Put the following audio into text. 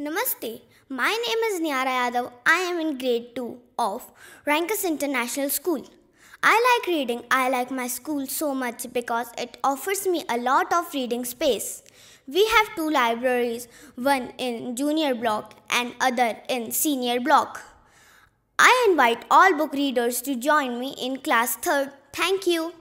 Namaste. My name is Nyara Yadav. I am in grade 2 of Rankus International School. I like reading. I like my school so much because it offers me a lot of reading space. We have two libraries, one in junior block and other in senior block. I invite all book readers to join me in class 3rd. Thank you.